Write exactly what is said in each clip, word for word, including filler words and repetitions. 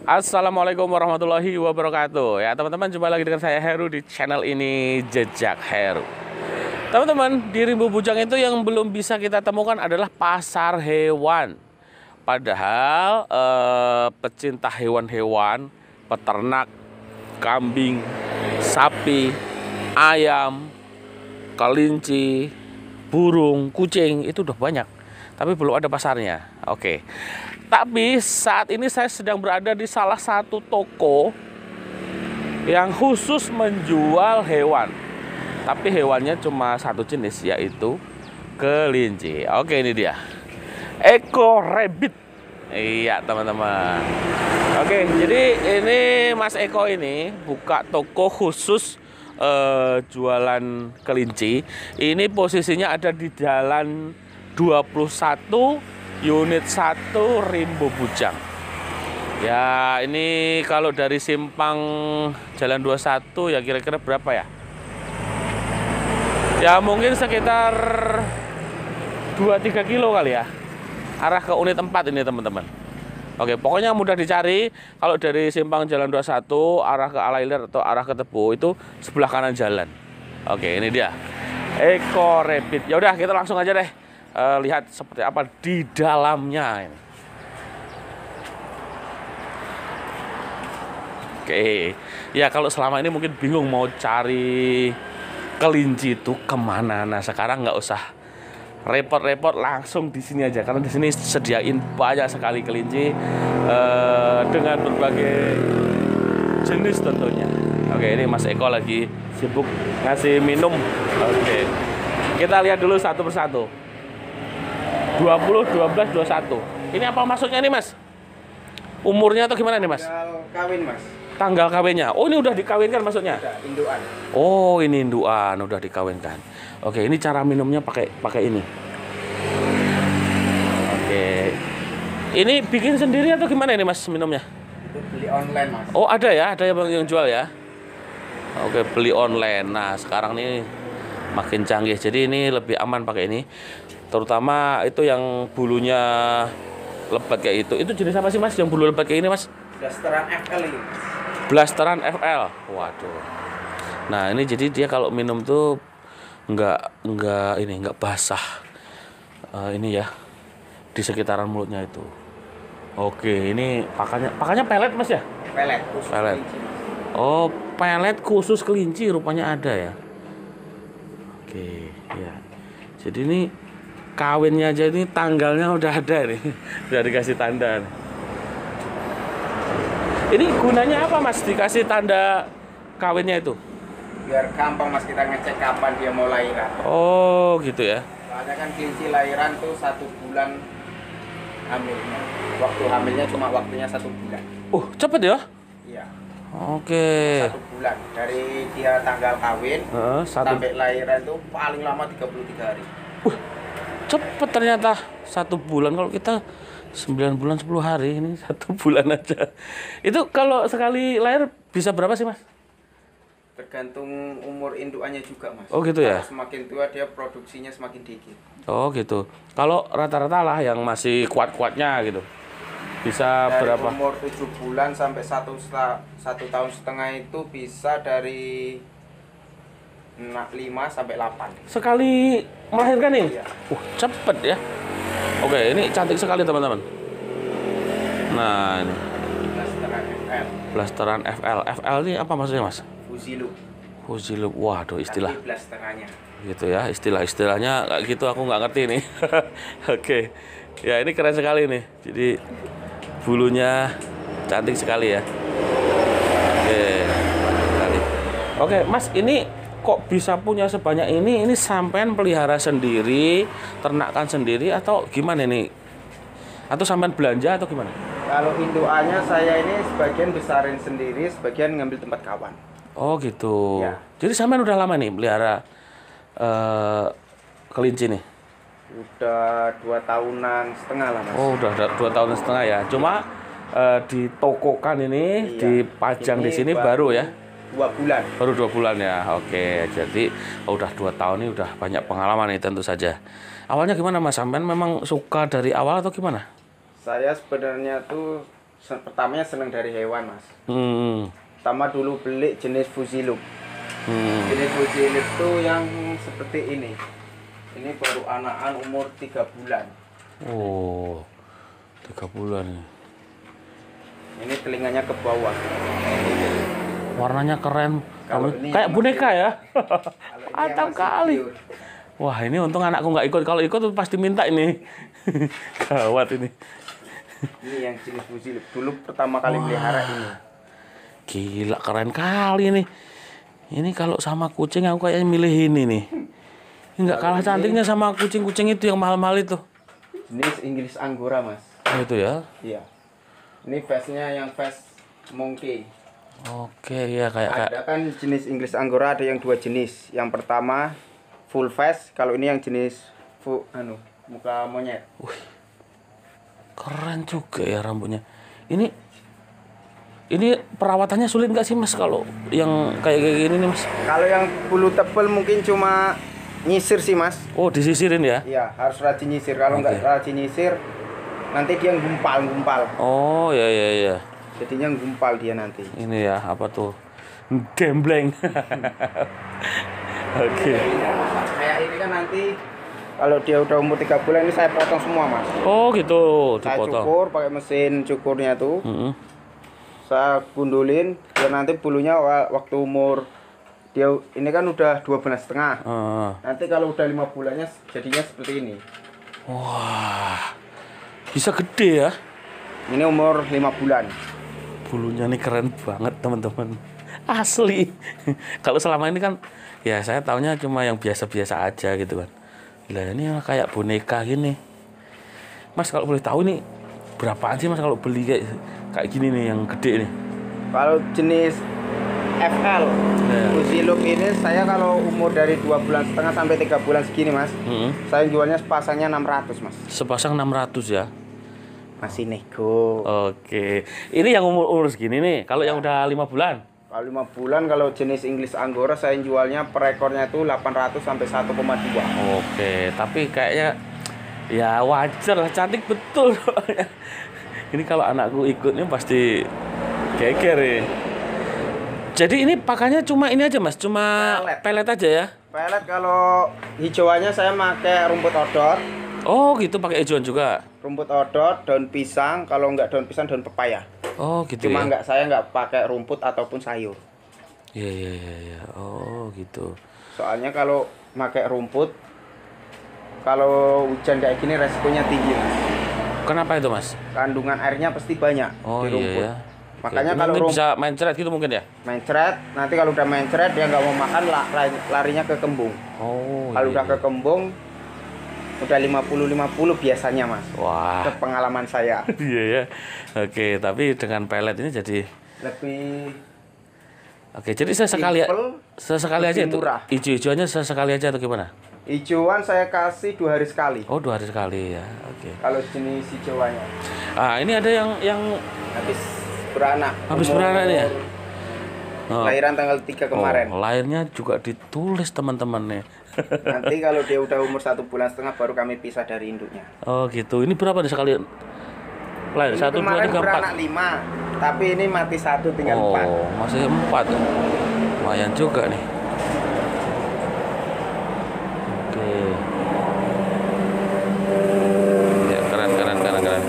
Assalamualaikum warahmatullahi wabarakatuh. Ya teman-teman, jumpa lagi dengan saya Heru di channel ini, Jejak Heru. Teman-teman, di Rimbo Bujang itu yang belum bisa kita temukan adalah pasar hewan. Padahal eh, pecinta hewan-hewan, peternak, kambing, sapi, ayam, kelinci, burung, kucing itu udah banyak. Tapi belum ada pasarnya. Oke. Tapi saat ini saya sedang berada di salah satu toko yang khusus menjual hewan. Tapi hewannya cuma satu jenis, yaitu kelinci. Oke, ini dia. Eko Rabbit. Iya, teman-teman. Oke, jadi ini Mas Eko ini buka toko khusus eh, jualan kelinci. Ini posisinya ada di Jalan dua puluh satu Unit satu Rimbo Bujang. Ya, ini kalau dari simpang Jalan dua puluh satu ya kira-kira berapa ya? Ya mungkin sekitar dua tiga kilo kali ya. Arah ke unit empat ini, teman-teman. Oke, pokoknya mudah dicari. Kalau dari simpang Jalan dua puluh satu arah ke Alailir atau arah ke Tebo itu sebelah kanan jalan. Oke, ini dia. Eko Rabbit. Ya udah, kita langsung aja deh. Uh, lihat seperti apa di dalamnya ini. Oke, ya kalau selama ini mungkin bingung mau cari kelinci itu kemana. Nah sekarang nggak usah repot-repot, langsung di sini aja karena di sini sediain banyak sekali kelinci uh, dengan berbagai jenis tentunya. Oke, ini Mas Eko lagi sibuk ngasih minum. Oke, kita lihat dulu satu persatu. dua puluh, dua belas, dua puluh satu. Ini apa maksudnya nih, Mas? Umurnya atau gimana nih, Mas? Tanggal kawin, Mas. Tanggal kawinnya. Oh, ini udah dikawinkan maksudnya? Udah, induan. Oh, ini induan, udah dikawinkan. Oke, ini cara minumnya pakai pakai ini. Oke. Ini bikin sendiri atau gimana ini, Mas, minumnya? Itu beli online, Mas. Oh, ada ya? Ada yang yang jual ya? Oke, beli online. Nah, sekarang nih makin canggih. Jadi ini lebih aman pakai ini. Terutama itu yang bulunya lebat kayak itu. Itu jenis apa sih, Mas, yang bulu lebat kayak ini, Mas? Blasteran F L ini. Blasteran F L. Waduh. Nah, ini jadi dia kalau minum tuh nggak nggak ini nggak basah. Uh, ini ya di sekitaran mulutnya itu. Oke, ini pakannya pakannya pelet, Mas ya? Pelet khusus Pelet. kelinci. Oh, pelet khusus kelinci rupanya ada ya. Oke, ya. Jadi ini kawinnya aja, ini tanggalnya udah ada nih, udah dikasih tanda nih. Ini gunanya apa, Mas, dikasih tanda kawinnya itu? Biar gampang, Mas, kita ngecek kapan dia mau lahiran. Oh gitu ya. Soalnya kan kelinci lahiran tuh satu bulan hamilnya. Waktu hamilnya cuma waktunya satu bulan. Uh cepet ya? Iya. Oke. Satu bulan dari dia tanggal kawin uh, satu... sampai lahiran tuh paling lama tiga puluh tiga hari. Uh cepet ternyata, satu bulan. Kalau kita sembilan bulan sepuluh hari, ini satu bulan aja. Itu kalau sekali lahir bisa berapa sih, Mas? Tergantung umur indukannya juga, Mas. Oh gitu ya. Kalau semakin tua dia produksinya semakin dikit. Oh gitu. Kalau rata-rata lah yang masih kuat-kuatnya gitu, bisa dari berapa? Umur tujuh bulan sampai satu, satu tahun setengah itu bisa dari lima sampai delapan. Sekali Melahirkan nih? Iya. Uh, cepet ya. Oke, ini cantik sekali, teman-teman. Nah, ini Blasteran F L. Blasteran F L. F L ini apa maksudnya, Mas? Fuziloop. Fuziloop. Waduh, istilah. Tapi blasterannya. Gitu ya, istilah-istilahnya kayak gitu aku nggak ngerti nih. Oke. Ya, ini keren sekali nih. Jadi bulunya cantik sekali ya. Oke. Sekali. Oke, Mas, ini kok bisa punya sebanyak ini? Ini sampean pelihara sendiri, ternakkan sendiri atau gimana nih? Atau sampean belanja atau gimana? Kalau indukannya saya ini sebagian besarin sendiri, sebagian ngambil tempat kawan. Oh gitu. Ya. Jadi sampean udah lama nih pelihara uh, kelinci nih? Udah dua tahunan setengah lah, Mas. Oh udah dua tahun setengah ya. Cuma uh, ditokokan ini, iya. Dipajang ini di sini baru, baru ya? Dua bulan. Baru dua bulan ya. Oke, jadi oh, udah dua tahun ini udah banyak pengalaman nih tentu saja. Awalnya gimana, Mas? Sampean memang suka dari awal atau gimana? Saya sebenarnya tuh Sen- pertamanya seneng dari hewan, Mas. Hmm. Pertama dulu beli jenis Fusilum. Hmm. Jenis Fusilum itu yang seperti ini. Ini baru anakan umur tiga bulan. Oh, tiga bulan. Ini telinganya ke bawah. Warnanya keren. Kalau Kamu- ini kayak yang boneka ya. Kalau ini yang Mantap masih kali. pure. Wah, ini untung anakku nggak ikut. Kalau ikut tuh pasti minta ini. Gawat ini. Ini yang jenis Fusilum. Dulu pertama kali pelihara ini. Gila, keren kali nih. Ini kalau sama kucing aku kayaknya milih ini nih. Ini nggak kalah cantiknya sama kucing-kucing itu yang mahal-mahal itu. Jenis Inggris Angora, Mas. Oh, itu ya. Iya. Ini face-nya yang face monkey. Oke, ya kayak kayak. Ada kan jenis Inggris Angora ada yang dua jenis. Yang pertama full face, kalau ini yang jenis full anu, muka monyet. Keren juga ya rambutnya. Ini ini perawatannya sulit nggak sih Mas kalau yang kayak kayak gini nih Mas? Kalau yang bulu tebal mungkin cuma nyisir sih, Mas. Oh, disisirin ya? Iya, harus rajin nyisir. Kalau nggak Oke. rajin nyisir, nanti dia gumpal-gumpal. Oh, ya ya ya. Jadinya gumpal dia nanti. Ini ya, apa tuh? Gembleng. Oke. Kayak ini kan nanti kalau dia udah umur tiga bulan ini saya potong semua, Mas. Oh, gitu. Saya Dipotong. cukur pakai mesin cukurnya tuh. Mm-mm. Saya gundulin dan nanti bulunya wa- waktu umur dia ini kan udah dua bulan setengah. Ah. Nanti kalau udah lima bulannya jadinya seperti ini. Wah. Bisa gede ya. Ini umur lima bulan. Bulunya nih keren banget, teman-teman. Asli. Kalau selama ini kan ya saya taunya cuma yang biasa-biasa aja gitu kan. Lah ini kayak boneka gini. Mas kalau boleh tahu nih berapaan sih Mas kalau beli kayak kayak gini nih yang gede nih? Kalau jenis F L Ya. Fusilum ini saya kalau umur dari dua bulan setengah sampai tiga bulan segini, Mas. Mm-mm. Saya jualnya sepasangnya enam ratus, Mas. Sepasang enam ratus ya. Masih nego. Oke. Ini yang umur umur segini nih. Kalau yang udah lima bulan. Kalau lima bulan kalau jenis Inggris Angora saya jualnya per ekornya itu delapan ratus sampai satu koma dua. Oke, tapi kayaknya ya wajar lah, cantik betul. Ini kalau anakku ikut nih pasti geger nih. Jadi ini pakannya cuma ini aja Mas, cuma Pelet. pelet aja ya? Pelet kalau hijauannya saya pakai rumput odot. Oh gitu, pakai hijauan juga? Rumput odot, daun pisang, kalau nggak daun pisang daun pepaya. Oh gitu Cuma ya? nggak saya nggak pakai rumput ataupun sayur. Iya, iya, iya, iya. Oh gitu. Soalnya kalau pakai rumput, kalau hujan kayak gini resikonya tinggi, Mas. Kenapa itu Mas? Kandungan airnya pasti banyak Oh di rumput. iya ya. Makanya Oke, kalau ini rumput bisa main ceret gitu mungkin ya? mencret, nanti kalau udah mencret dia nggak mau makan, la- la- larinya ke kembung. Oh Kalau iya, udah iya. ke kembung, udah lima puluh lima puluh biasanya, Mas. Wah. Ke pengalaman saya. Iya ya. Oke, tapi dengan pelet ini jadi Lebih oke, jadi saya sekali Simple, sesekali aja lebih itu. murah. Ijo-ijoannya sesekali aja atau gimana? hijauan saya kasih dua hari sekali. Oh, dua hari sekali ya. Oke. Kalau jenis hijauannya Ah, ini ada yang yang habis beranak. habis Umur- beranak nih ya? Oh. Lahiran tanggal tiga kemarin. Oh, lahirnya juga ditulis teman-teman nih. Nanti kalau dia udah umur satu bulan setengah baru kami pisah dari induknya. Oh, gitu. Ini berapa nih sekali lahir? Ini Satu, dua, kemarin tiga, empat. beranak lima, tapi ini mati satu tinggal Oh, empat. masih empat. Lumayan juga nih. Oke. Ya, keren, keren, keren, keren.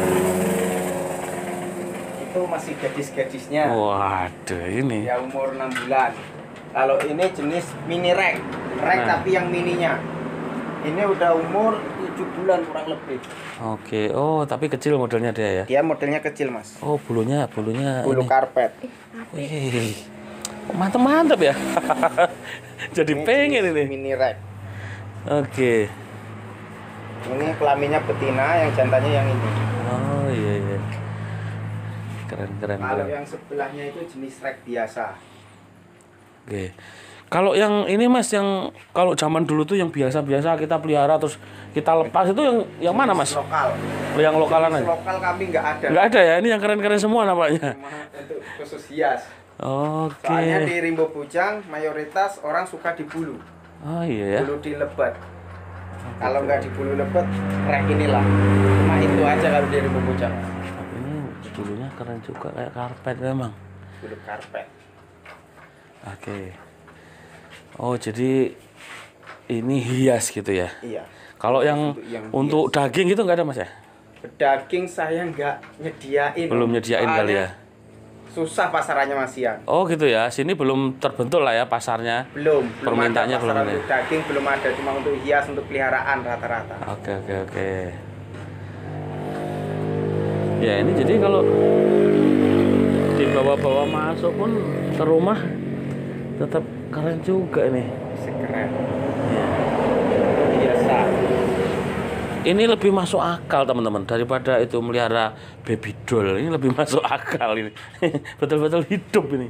Itu masih gadis-gadisnya. Waduh, ini. Ya umur enam bulan. Kalau ini jenis mini rek, rek Nah. tapi yang mininya. Ini udah umur tujuh bulan kurang lebih. Oke. Oh, tapi kecil modelnya dia ya. Dia modelnya kecil, Mas. Oh, bulunya, bulunya Bulu ini. karpet. Wih. Mantap-mantap ya. Jadi Ini pengen jenis ini. Mini rek. Oke. Ini kelaminnya betina, yang jantannya yang ini. Oh, iya iya. Keren, keren, Kalau keren. yang sebelahnya itu jenis rek biasa. Oke. Kalau yang ini Mas, yang kalau zaman dulu tuh yang biasa-biasa kita pelihara terus kita lepas itu yang yang mana Mas? Lokal. Yang lokalan Jenis aja. lokal kami nggak ada. Nggak ada ya, ini yang keren-keren semua nampaknya. Cuma untuk khusus hias. Oke. Soalnya di Rimbo Bujang mayoritas orang suka di bulu, Oh iya ya. bulu di lebat. Kalau nggak di bulu lebat, rek inilah. Cuma itu aja kalau di Rimbo Bujang. Ini dulunya keren juga kayak karpet memang. Bulu karpet. Oke. Oh, jadi ini hias gitu ya? Iya. Kalau yang Untuk yang untuk daging gitu nggak ada Mas ya? Daging saya nggak nyediain. Belum nyediain Soalnya kali ya? Susah pasarannya Mas Ian. Oh gitu ya, sini belum terbentuk lah ya pasarnya. Belum. belum Permintaannya ada pasar belum ada. untuk daging belum ada, cuma untuk hias, untuk peliharaan rata-rata. Oke oke oke. Ya ini jadi kalau dibawa-bawa masuk pun ke rumah tetap keren juga ini. Keren. Ya. Biasa. Ini lebih masuk akal teman-teman daripada itu melihara baby doll. Ini lebih masuk akal ini. Betul-betul hidup ini.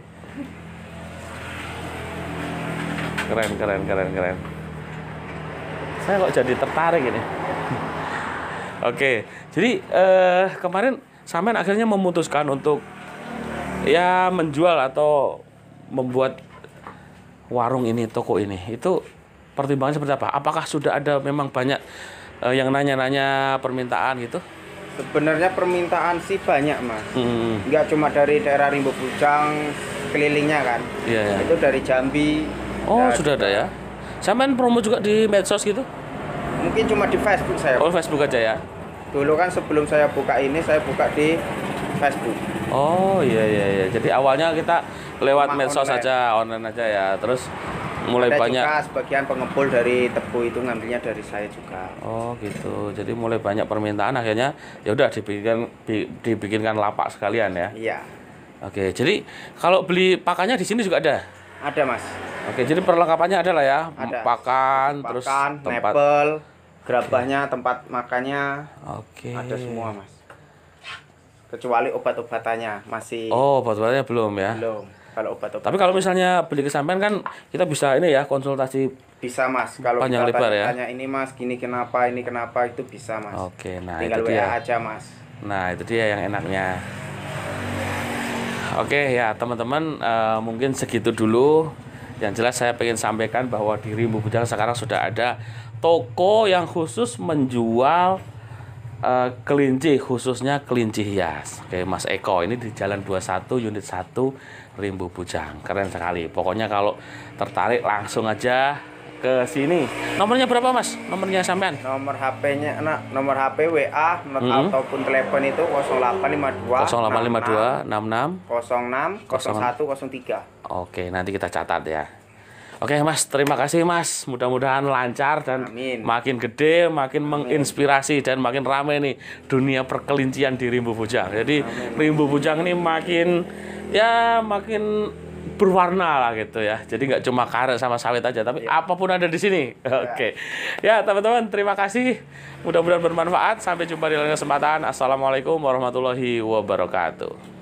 Keren keren keren keren. Saya kok jadi tertarik ini. Oke, jadi eh, kemarin sampean akhirnya memutuskan untuk ya menjual atau membuat warung ini, toko ini. Itu pertimbangannya seperti apa? Apakah sudah ada memang banyak Uh, yang nanya-nanya permintaan gitu? Sebenarnya permintaan sih banyak Mas. Hmm. Nggak cuma dari daerah Rimbo Bujang kelilingnya kan. Iya, iya. Itu dari Jambi. Oh, dan sudah ada ya? Sampean promo juga di medsos gitu? Mungkin cuma di Facebook saya. Oh, Facebook aja ya? Dulu kan sebelum saya buka ini, saya buka di Facebook. Oh, iya iya iya. Jadi awalnya kita lewat Cuma medsos online. aja, online aja ya. Terus mulai Ada banyak. juga sebagian pengepul dari tebu itu ngambilnya dari saya juga. Oh, gitu. Jadi mulai banyak permintaan akhirnya ya udah dibikin di- dibikinkan lapak sekalian ya. Iya. Oke, jadi kalau beli pakannya di sini juga ada. Ada Mas. Oke, jadi perlengkapannya ada lah ya. Ada. Pakan, terus Pakan, tempat. mebel, gerabahnya, tempat makannya, Oke. ada semua Mas. Kecuali obat-obatannya masih Oh, obat-obatnya belum ya. belum. Kalau obat-obat Tapi kalau misalnya beli ke sampean kan kita bisa ini ya konsultasi. bisa Mas. Kalau Panjang kita lebar ya? tanya ini Mas, gini kenapa, ini kenapa, itu bisa Mas. Oke, nah Tinggal itu W A dia. aja Mas. Nah, itu dia yang enaknya. Oke ya teman-teman, eh, mungkin segitu dulu. Yang jelas saya pengen sampaikan bahwa di Rimbo Bujang sekarang sudah ada toko yang khusus menjual eh, kelinci, khususnya kelinci hias. Oke, Mas Eko ini di Jalan dua puluh satu unit satu Rimbo Bujang. Keren sekali. Pokoknya kalau tertarik langsung aja ke sini. Nomornya berapa Mas? Nomornya sampean? Nomor H P-nya, nah, nomor H P, W A, not Mm-hmm. ataupun telepon itu nol delapan lima dua nol delapan lima dua enam enam nol enam nol satu nol tiga. Oke, nanti kita catat ya. Oke Mas, terima kasih Mas. Mudah-mudahan lancar dan Amin. makin gede, makin menginspirasi dan makin ramai nih dunia perkelincian di Rimbo Bujang. Jadi Amin. Rimbo Bujang ini makin ya makin berwarna lah gitu ya. Jadi nggak cuma karet sama sawit aja, tapi Ya. apapun ada di sini. Oke. Ya teman-teman, terima kasih. Mudah-mudahan bermanfaat. Sampai jumpa di lain kesempatan. Assalamualaikum warahmatullahi wabarakatuh.